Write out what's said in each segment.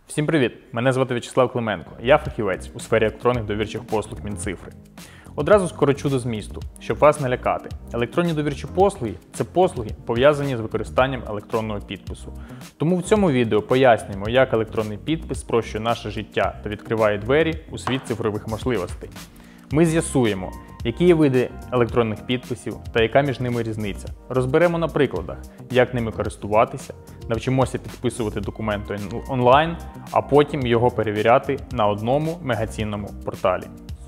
Всім привіт! Мене звати В'ячеслав Клименко. Я фахівець у сфері електронних довірчих послуг Мінцифри. Одразу скорочу до змісту, щоб вас не лякати. Електронні довірчі послуги – це послуги, пов'язані з використанням електронного підпису. Тому в цьому відео пояснюємо, як електронний підпис спрощує наше життя та відкриває двері у світ цифрових можливостей. Ми з'ясуємо, які є види електронних підписів та яка між ними різниця. Розберемо на прикладах, як ними користуватися, навчимося підписувати документи онлайн, а потім його перевіряти на одному мегацінному порталі.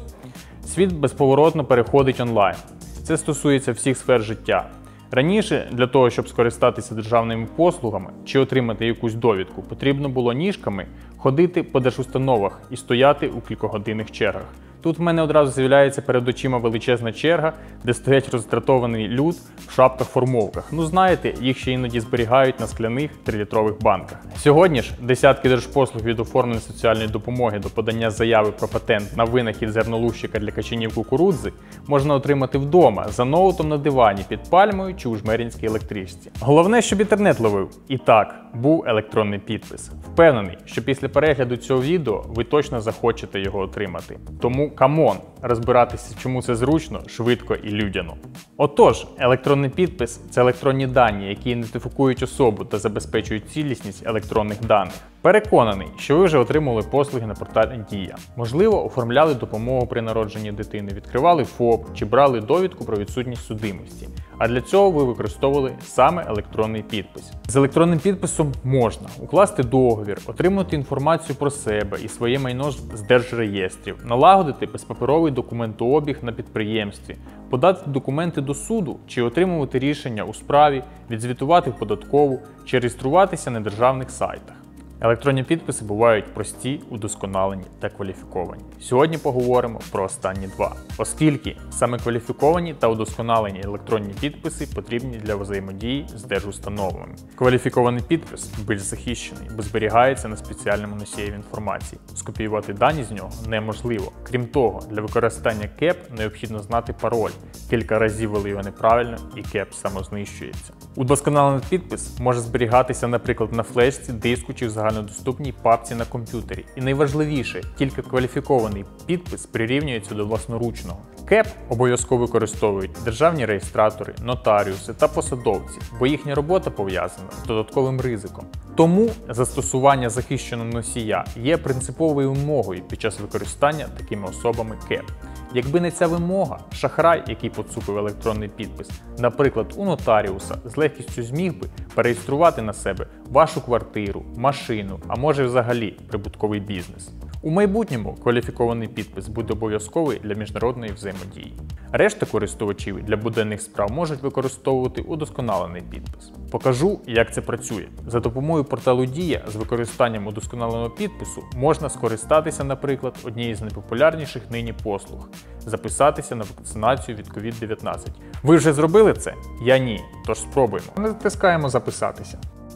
Світ безповоротно переходить онлайн. Це стосується всіх сфер життя. Раніше для того, щоб скористатися державними послугами чи отримати якусь довідку, потрібно було ніжками ходити по держустановах і стояти у кількогодинних чергах. Тут в мене одразу з'являється перед очима величезна черга, де стоять роздратований люд в шапках-формовках. Ну знаєте, їх ще іноді зберігають на скляних 3-літрових банках. Сьогодні ж десятки держпослуг від оформлення соціальної допомоги до подання заяви про патент на винахід зернолущика для качанів кукурудзи можна отримати вдома, за ноутом на дивані, під пальмою чи у жмеринській електричці. Головне, щоб інтернет ловив. І так, був електронний підпис. Впевнений, що після перегляду цього відео ви точно захочете його отримати. Тому камон, розбиратися, чому це зручно, швидко і людяно. Отож, електронний підпис – це електронні дані, які ідентифікують особу та забезпечують цілісність електронних даних. Переконаний, що ви вже отримали послуги на порталі Дія. Можливо, оформляли допомогу при народженні дитини, відкривали ФОП чи брали довідку про відсутність судимості. А для цього ви використовували саме електронний підпис. З електронним підписом можна укласти договір, отримати інформацію про себе і своє майно з держреєстрів, налагодити безпаперовий документообіг на підприємстві, подати документи до суду чи отримувати рішення у справі, відзвітувати в податкову чи реєструватися на державних сайтах. Електронні підписи бувають прості, удосконалені та кваліфіковані. Сьогодні поговоримо про останні два, оскільки саме кваліфіковані та удосконалені електронні підписи потрібні для взаємодії з держустановами. Кваліфікований підпис більш захищений, бо зберігається на спеціальному носієві інформації. Скопіювати дані з нього неможливо. Крім того, для використання КЕП необхідно знати пароль. Кілька разів ввели його неправильно і КЕП самознищується. Удосконалений підпис може зберігатися, наприклад, на флешці, диску чи в загальнодоступній папці на комп'ютері. І найважливіше, тільки кваліфікований підпис прирівнюється до власноручного. КЕП обов'язково використовують державні реєстратори, нотаріуси та посадовці, бо їхня робота пов'язана з додатковим ризиком. Тому застосування захищеного носія є принциповою вимогою під час використання такими особами КЕП. Якби не ця вимога, шахрай, який поцупив електронний підпис, наприклад, у нотаріуса, з легкістю зміг би переєструвати на себе вашу квартиру, машину, а може взагалі прибутковий бізнес. У майбутньому кваліфікований підпис буде обов'язковий для міжнародної взаємодії. Решта користувачів для буденних справ можуть використовувати удосконалений підпис. Покажу, як це працює. За допомогою порталу Дія з використанням удосконаленого підпису можна скористатися, наприклад, однією з найпопулярніших нині послуг – записатися на вакцинацію від COVID-19. Ви вже зробили це? Я ні, тож спробуємо. Натискаємо «Записатися».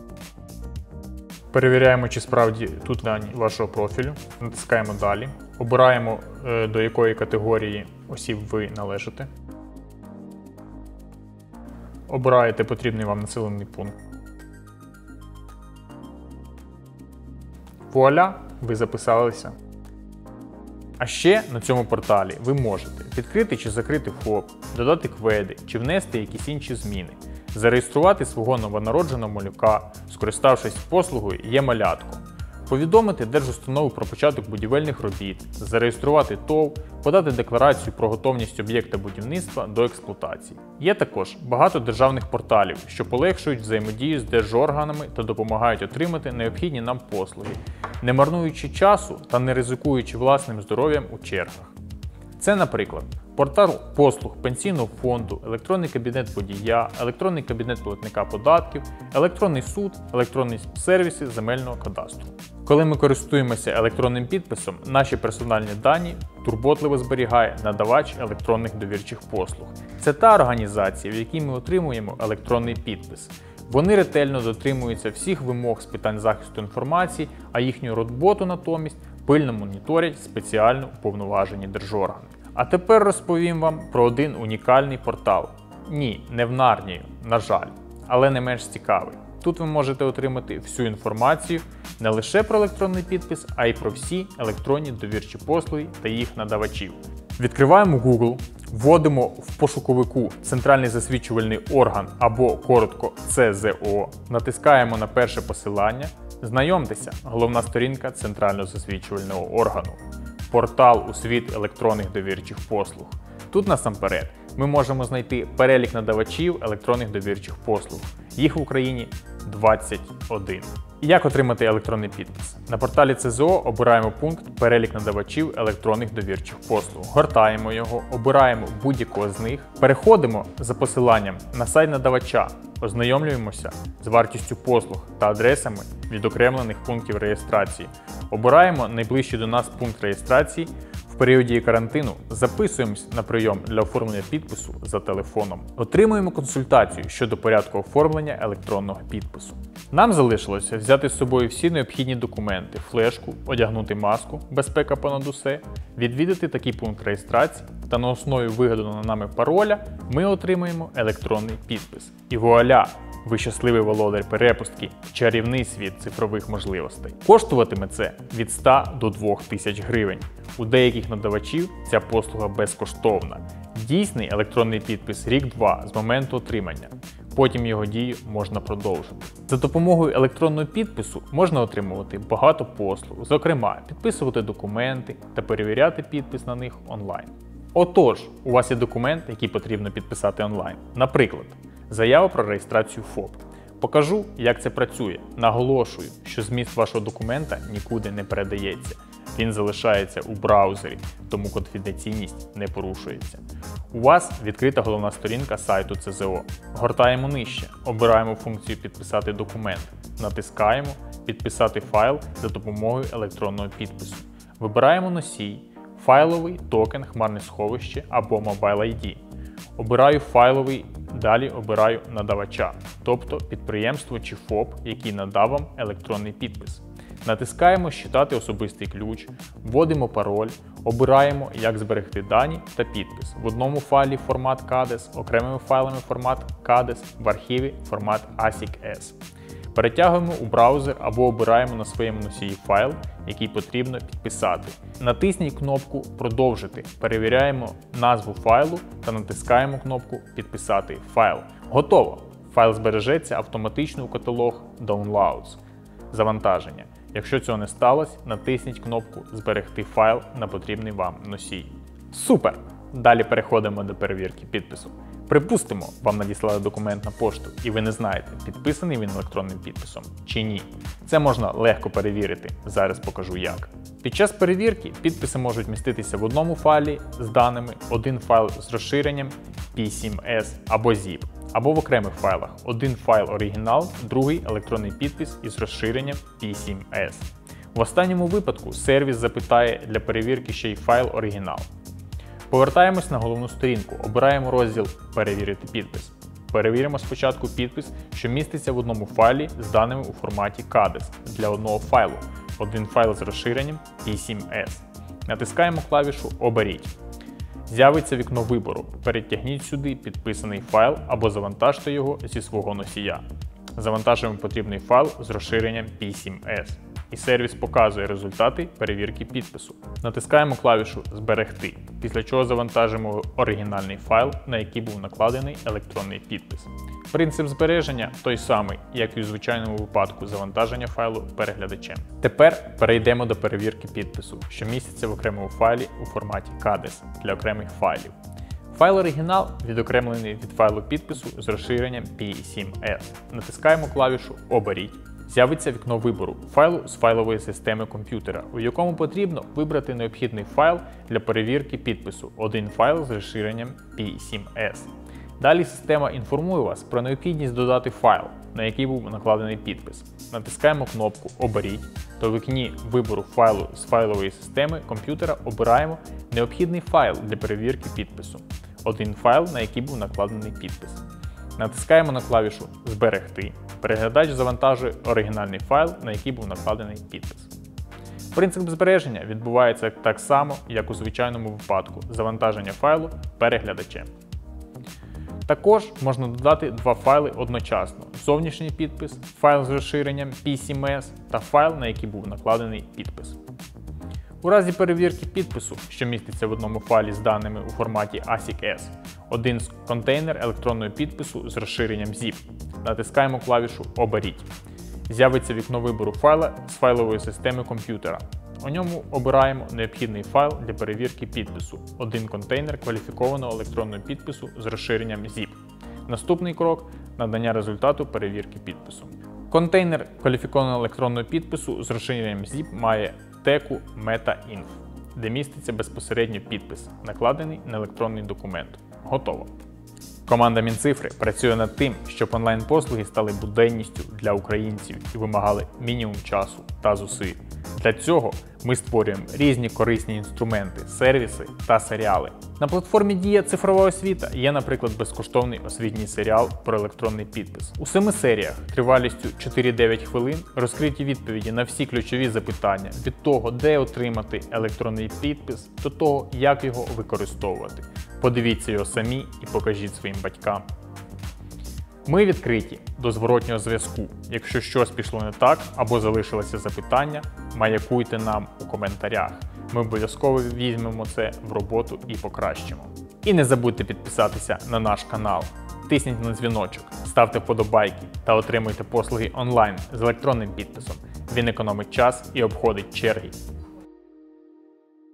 Перевіряємо, чи справді тут дані вашого профілю. Натискаємо «Далі». Обираємо, до якої категорії осіб ви належите. Обираєте потрібний вам населений пункт. Вуаля! Ви записалися. А ще на цьому порталі ви можете відкрити чи закрити ФОП, додати кведи чи внести якісь інші зміни, зареєструвати свого новонародженого малюка, скориставшись послугою «Є-малятко», повідомити держустанову про початок будівельних робіт, зареєструвати ТОВ, подати декларацію про готовність об'єкта будівництва до експлуатації. Є також багато державних порталів, що полегшують взаємодію з держорганами та допомагають отримати необхідні нам послуги, не марнуючи часу та не ризикуючи власним здоров'ям у чергах. Це, наприклад, портал послуг Пенсійного фонду, електронний кабінет водія, електронний кабінет платника податків, електронний суд, електронні сервіси земельного кадастру. Коли ми користуємося електронним підписом, наші персональні дані турботливо зберігає надавач електронних довірчих послуг. Це та організація, в якій ми отримуємо електронний підпис. Вони ретельно дотримуються всіх вимог з питань захисту інформації, а їхню роботу натомість пильно моніторять спеціально уповноважені держоргани. А тепер розповім вам про один унікальний портал. Ні, не в Нарнію, на жаль, але не менш цікавий. Тут ви можете отримати всю інформацію не лише про електронний підпис, а й про всі електронні довірчі послуги та їх надавачів. Відкриваємо Google, вводимо в пошуковику центральний засвідчувальний орган або коротко ЦЗО, натискаємо на перше посилання. Знайомтеся, головна сторінка центрального засвідчувального органу. Портал у світ електронних довірчих послуг. Тут насамперед ми можемо знайти перелік надавачів електронних довірчих послуг. Їх в Україні 21. Як отримати електронний підпис? На порталі ЦЗО обираємо пункт «Перелік надавачів електронних довірчих послуг». Гортаємо його, обираємо будь-якого з них, переходимо за посиланням на сайт надавача, ознайомлюємося з вартістю послуг та адресами відокремлених пунктів реєстрації. Обираємо найближчий до нас пункт реєстрації. В періоді карантину записуємось на прийом для оформлення підпису за телефоном. Отримуємо консультацію щодо порядку оформлення електронного підпису. Нам залишилося взяти з собою всі необхідні документи, флешку, одягнути маску, безпека понад усе, відвідати такий пункт реєстрації та на основі вигаданого нами пароля ми отримаємо електронний підпис. І вуаля! Ви щасливий володар перепустки в чарівний світ цифрових можливостей. Коштуватиме це від 100 до 2000 гривень. У деяких надавачів ця послуга безкоштовна. Дійсний електронний підпис рік-два з моменту отримання. Потім його дію можна продовжити. За допомогою електронного підпису можна отримувати багато послуг, зокрема, підписувати документи та перевіряти підпис на них онлайн. Отож, у вас є документ, який потрібно підписати онлайн. Наприклад, заява про реєстрацію ФОП. Покажу, як це працює. Наголошую, що зміст вашого документа нікуди не передається. Він залишається у браузері, тому конфіденційність не порушується. У вас відкрита головна сторінка сайту ЦЗО. Гортаємо нижче, обираємо функцію «Підписати документ», натискаємо «Підписати файл за допомогою електронного підпису». Вибираємо носій, файловий, токен, хмарне сховище або Mobile ID. Обираю файловий, далі обираю надавача, тобто підприємство чи ФОП, який надав вам електронний підпис. Натискаємо «Считати особистий ключ», вводимо пароль, обираємо, як зберегти дані та підпис. В одному файлі формат KDES, окремими файлами формат KDES, в архіві формат ASIC-S. Перетягуємо у браузер або обираємо на своєму носії файл, який потрібно підписати. Натисніть кнопку «Продовжити», перевіряємо назву файлу та натискаємо кнопку «Підписати файл». Готово! Файл збережеться автоматично у каталог Downloads. Завантаження. Якщо цього не сталося, натисніть кнопку «Зберегти файл» на потрібний вам носій. Супер! Далі переходимо до перевірки підпису. Припустимо, вам надіслали документ на пошту і ви не знаєте, підписаний він електронним підписом чи ні. Це можна легко перевірити, зараз покажу як. Під час перевірки підписи можуть міститися в одному файлі з даними, один файл з розширенням P7S або ZIP, або в окремих файлах, один файл оригінал, другий електронний підпис із розширенням P7S. В останньому випадку сервіс запитає для перевірки ще й файл оригінал. Повертаємось на головну сторінку, обираємо розділ «Перевірити підпис». Перевіримо спочатку підпис, що міститься в одному файлі з даними у форматі KDES для одного файлу, один файл з розширенням P7S. Натискаємо клавішу «Оберіть». З'явиться вікно вибору. Перетягніть сюди підписаний файл або завантажте його зі свого носія. Завантажуємо потрібний файл з розширенням P7S. І сервіс показує результати перевірки підпису. Натискаємо клавішу «Зберегти», після чого завантажимо оригінальний файл, на який був накладений електронний підпис. Принцип збереження той самий, як і у звичайному випадку завантаження файлу переглядачем. Тепер перейдемо до перевірки підпису, що міститься в окремому файлі у форматі KDES для окремих файлів. Файл оригінал відокремлений від файлу підпису з розширенням P7S. Натискаємо клавішу «Оберіть». З'явиться вікно вибору файлу з файлової системи комп'ютера, у якому потрібно вибрати необхідний файл для перевірки підпису, один файл з розширенням P7S. Далі система інформує вас про необхідність додати файл, на який був накладений підпис. Натискаємо кнопку «Оберіть», то в вікні вибору файлу з файлової системи комп'ютера обираємо необхідний файл для перевірки підпису, один файл, на який був накладений підпис. Натискаємо на клавішу «Зберегти». Переглядач завантажує оригінальний файл, на який був накладений підпис. Принцип збереження відбувається так само, як у звичайному випадку завантаження файлу переглядачем. Також можна додати два файли одночасно: зовнішній підпис, файл з розширенням PCMS та файл, на який був накладений підпис. У разі перевірки підпису, що міститься в одному файлі з даними у форматі ASIC-S, один контейнер електронного підпису з розширенням ZIP. Натискаємо клавішу «Оберіть». З'явиться вікно вибору файла з файлової системи комп'ютера. У ньому обираємо необхідний файл для перевірки підпису – один контейнер кваліфікованого електронного підпису з розширенням ZIP. Наступний крок – надання результату перевірки підпису. Контейнер кваліфікованого електронного підпису з розширенням ZIP має теку meta.inf, де міститься безпосередньо підпис, накладений на електронний документ. Готово. Команда Мінцифри працює над тим, щоб онлайн-послуги стали буденністю для українців і вимагали мінімум часу та зусиль. Для цього ми створюємо різні корисні інструменти, сервіси та серіали. На платформі Дія цифрова освіта є, наприклад, безкоштовний освітній серіал про електронний підпис. У 7 серіях тривалістю 4-9 хвилин розкриті відповіді на всі ключові запитання від того, де отримати електронний підпис, до того, як його використовувати. Подивіться його самі і покажіть своїм батькам. Ми відкриті до зворотнього зв'язку. Якщо щось пішло не так або залишилося запитання, маякуйте нам у коментарях. Ми обов'язково візьмемо це в роботу і покращимо. І не забудьте підписатися на наш канал. Тисніть на дзвіночок, ставте вподобайки та отримуйте послуги онлайн з електронним підписом. Він економить час і обходить черги.